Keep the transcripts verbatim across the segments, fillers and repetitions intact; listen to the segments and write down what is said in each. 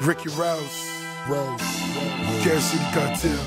Ricky Rouse, Rose, Carol City Cartel,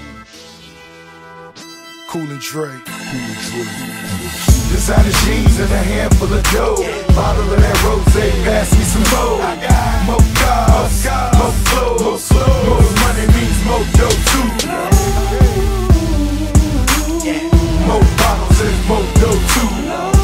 Cool and Dre, Cool and Dre. Designer jeans and a handful of dough. Bottle of that rosé, pass me some more. More cars, more clothes, more money means more dough too. More bottles and more dough too.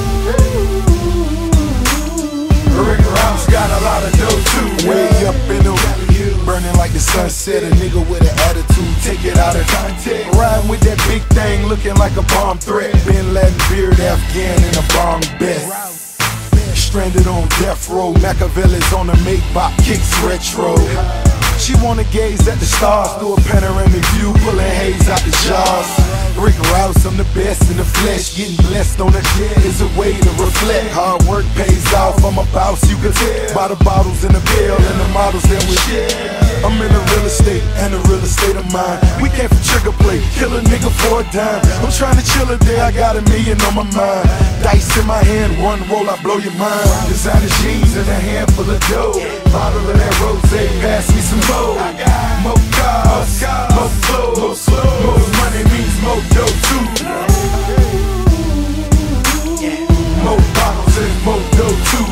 Rick Rouse got a lot of dough too. Way up in the burning like the sunset. A nigga with an attitude, take it out of context. Riding with that big thing, looking like a bomb threat. Bin Laden beard, Afghan in a bomb best. Stranded on death row, Machiavelli's on the make-bop, kicks retro. She wanna gaze at the stars through a panoramic view, pulling haze out the jars. Rick Rouse, I'm the best in the flesh. Getting blessed on the jet is a way to reflect. Hard work pays off, I'm a boss, you can tell by the bottles in the bill and the models that we share. I'm in the real estate and the real estate of mine. We came from trigger play, kill a nigga for a dime. I'm trying to chill a day, I got a million on my mind. Dice in my hand, one roll, I blow your mind. Designer jeans and a handful of dough. Bottle of that rosé, pass me some more. More cars, more clothes, more money means more dough too. More bottles and more dough too.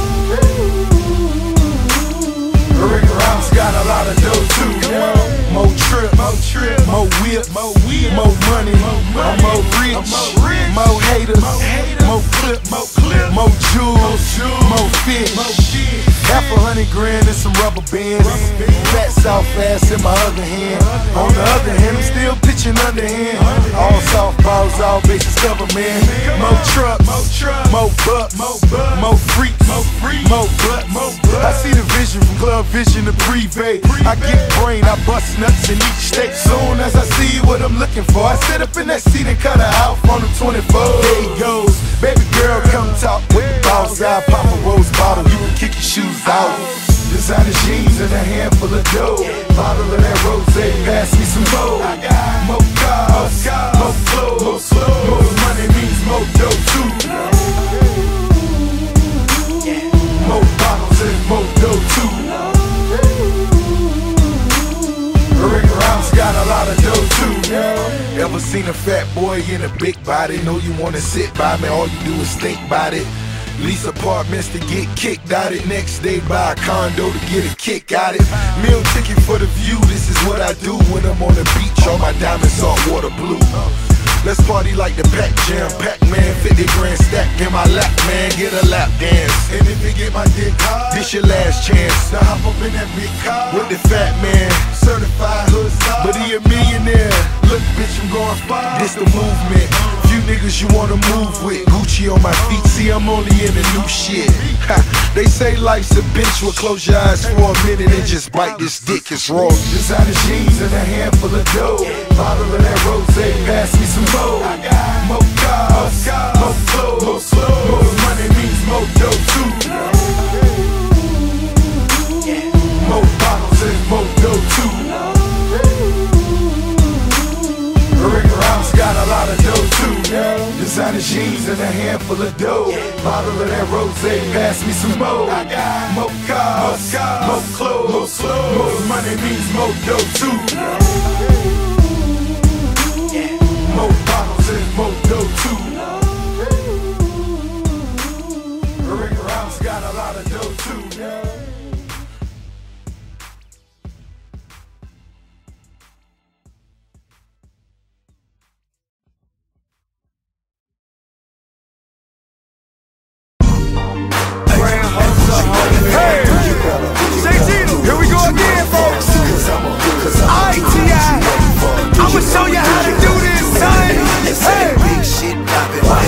Rick Rouse got a lot of dough too. More trip, more trip, more whip, more whip, more money, more, more rich, more haters, more clip, more clip, more jewels, more fish. Half a hundred grand and some rubber bands. Fat South ass in my other hand. On the other hand, I'm still pitching underhand. All softballs, all bases covered, man. More trucks, more bucks, more freaks, more butts. I see the vision from Club Vision to Privé. I get brain, I bust nuts in each state. Soon as I see what I'm looking for, I sit up in that seat and cut her out on the twenty-four. There he goes, baby girl, come talk with the boss. I pop a rose bottle, you can kick your shoes out. Designer jeans and a handful of dough. Bottle of that rosé, pass me some more. More cars, more clothes, more money means more dough too. More bottles and more dough too. Rick Rouse got a lot of dough too. Ever seen a fat boy in a big body? Know you wanna sit by me, all you do is think about it. Lease apartments to get kicked out it. Next day buy a condo to get a kick out it. Meal ticket for the view, this is what I do when I'm on the beach, all my diamonds saltwater blue. Let's party like the Pac Jam, Pac-Man, fifty grand stack in my lap, man, get a lap dance. And if you get my dick hard, this your last chance to hop up in that big car with the fat man, certified hood star. But he a millionaire, look bitch, I'm going far. This the movement, few niggas you wanna move with. Gucci on my feet, see I'm only in the new shit. Ha, they say life's a bitch, well close your eyes for a minute and just bite this dick, it's raw. Designer jeans and a handful of dough. Bottle of that rosé, pass me some more. More cars, more clothes, more money means more dough too. More bottles and more dough too. Rick Rouse got a lot of dough too. Designer jeans and a handful of dough. Bottle of that rosé, pass me some more. More cars, more clothes, more money means more dough too. More bottles and more dough too. Rick Rouse got a lot of dough too. Hey, here we go again, folks. I T I, I'ma show you how to do this, son. Hey, big shit poppin'.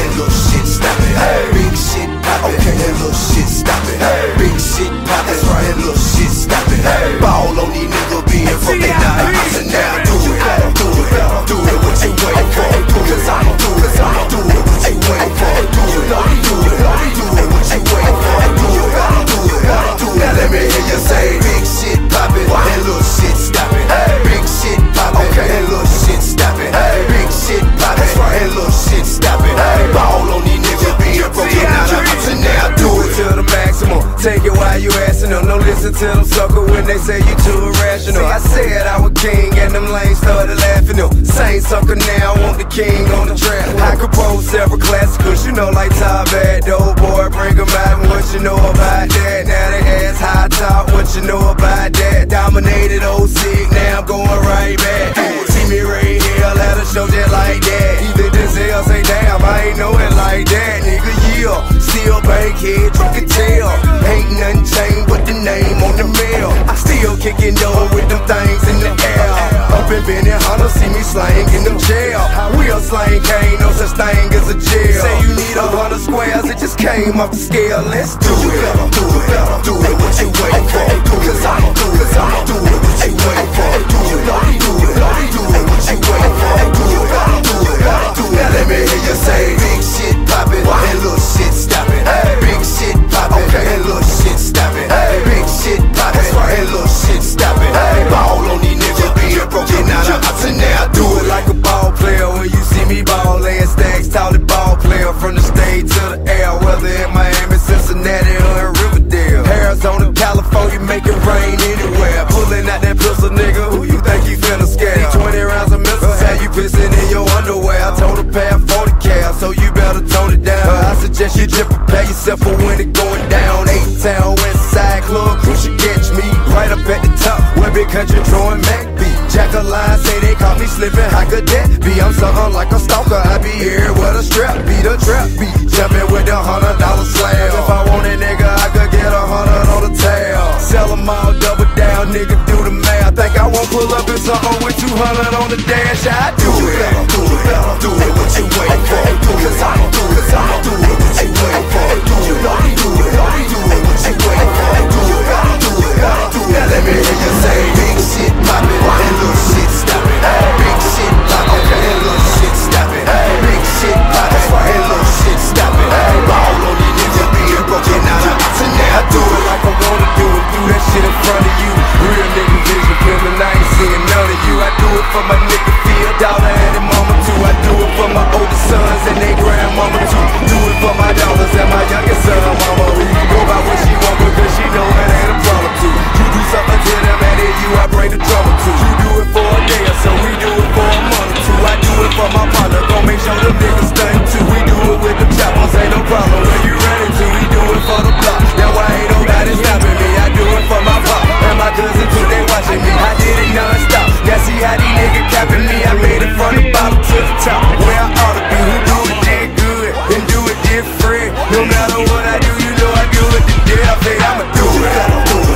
why you asking them? Don't listen to them sucker when they say you too irrational. See, I said I was king and them lanes started laughing them. Same sucker now, want the king on the track. I compose several classicals, you know, like Top Bad, dope boy, bring them out. And what you know about that? Now they ask high top, what you know about that? Dominated old sick, now I'm going right back. See me right here, let her show just like that. Even Denzel say, damn, I ain't know it like that. Nigga, yeah, still bankhead, you can tell. Ain't nothing changed but the name on the mail. I still kicking door with them things in the air. Up in Benny Hunter, see me slang in them jail. We a slang, ain't no such thing as a jail. Say you need a hundred squares, it just came off the scale. Let's do it, do it, do it, what you waiting for? Cause I'ma do it, I'ma do it, what you waiting for? Do it, do it, do it, what you waiting for? Do it, do it, do it. Now let me hear you say, big shit poppin' and little shit stoppin'. Big shit poppin' and little shit stoppin'. Big shit poppin' and little shit stoppin'. Ball on these niggas being broken out of house and now do it like a ball player. When you see me ball, laying stacks, tall ball player from the stage to the air. Whether in Miami, Cincinnati, or in Riverdale, Arizona, California, make it rain anywhere. Pulling out that pistol, nigga, who you think you finna scare? twenty rounds of missiles, how you pissing in your underwear? I told her pay forty cal, so you better tone it down. I suggest you just prepare yourself for when it going down. Eight-Town, West Side Club, you should catch me right up at the top, where Big Country throwing Mac B. Jack a line, say they caught me slipping, how could that be? I'm something like a stalker, I be here where the strap be, the trap be. Jumping with the hundred dollar slab. If I want it, nigga, I could get a hundred on the tail. Sell them all, double down, nigga, do the math. Think I won't pull up in something with two hundred on the dash? I do it, do it, do it, what you waiting for? Cause I'ma do it, I'ma do it, what you waiting for? Do it, do it, do it, what you waiting for? Do it, do it, do it. Now let me hear you say, big shit poppin' and little shit stoppin'. Big shit poppin' and little shit stoppin'. Big shit poppin' and little shit stoppin'. Ball on these niggas being broken out of house and now I do it like I wanna do it. Do that shit in front of you. Real nigga vision feelin', I ain't seeing none of you. I do it for my nigga Phil, Dollar and his mama too. I do it for my older sons and they grandmama too. Do it for my daughters and my youngest son, mama. Go by what she want because she know it ain't a problem too. You do something to them and then you I bring the drama too. You do it for a day or so, we do it for a month or two. I do it for my partner, gon' make sure them niggas stunt too. We do it with the choppers, ain't no problem. Where you ready to? We do it for the block. Now why ain't nobody stopping me? I do it for my pop and my cousin too. They watching me. I did it non-stop. Now see how these niggas capping me. I made it from the bottom to the top. Where I ought to be. Who do it did good and do it different. No matter what I do, you know I do it to death. Hey, I'ma do it. Do it.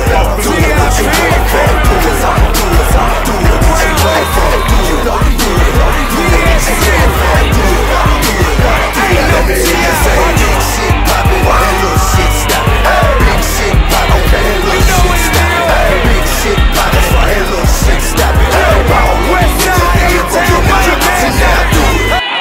Do it. What you waiting for? Cause I'ma do it. I'ma do it. What you waiting for? Do it. Do it. Do it. What you waiting for? Do it. Do it. Let me hear you say, big shit poppin' and little shit stoppin'. Big shit poppin' and little shit stoppin'. Big shit poppin' and little shit stoppin'. Ball on these niggas being broken out of house and now I do it.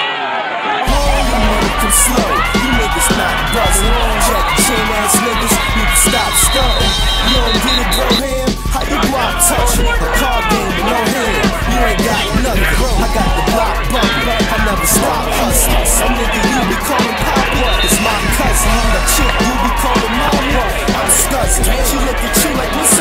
You niggas slow, you niggas not buzzin'. Check chin ass niggas, need to stop stuntin'. You don't get it, bro, ham, how you block touchin'? A card game with no hand, you ain't got nothing. I got the block bumpin', I never stop hustlin'. Some nigga you be callin' Papa, it's my cousin. The chick you be callin' Mama, I'm scuzzin'. She look at you like, what's